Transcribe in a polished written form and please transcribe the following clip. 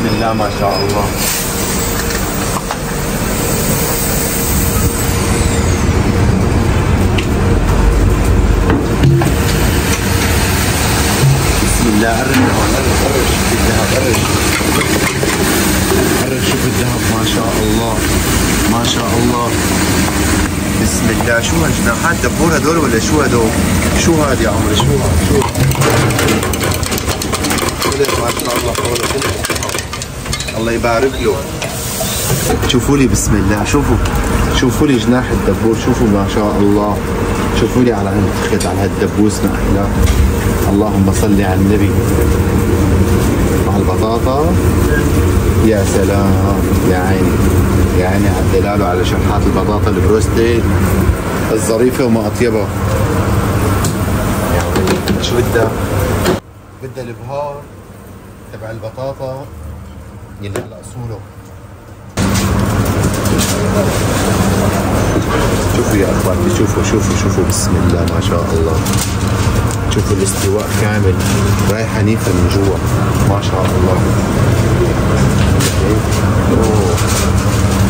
بسم الله ما شاء الله. بسم الله. قرب هون، قرب شوف الذهب، قرب شوف الذهب ما شاء الله ما شاء الله. بسم الله. شو هالجناحات دبور هدول ولا شو هدول؟ شو هاد يا عمري؟ شو هاد؟ شو ما شاء الله حوله. الله يبارك له. شوفوا لي بسم الله، شوفوا لي جناح الدبور، شوفوا ما شاء الله. شوفوا لي على هالخد، على هالدبوس نحن. اللهم صل على النبي. مع البطاطا يا سلام، يا عيني يا عيني على الدلال وعلى شرحات البطاطا البروستي الظريفة وما أطيبها. شو بدها البهار تبع البطاطا يلي على أصوله. شوفوا يا أخواتي، شوفوا بسم الله ما شاء الله. شوفوا الاستواء كامل، رايحة حنيفة من جوا ما شاء الله. أوه.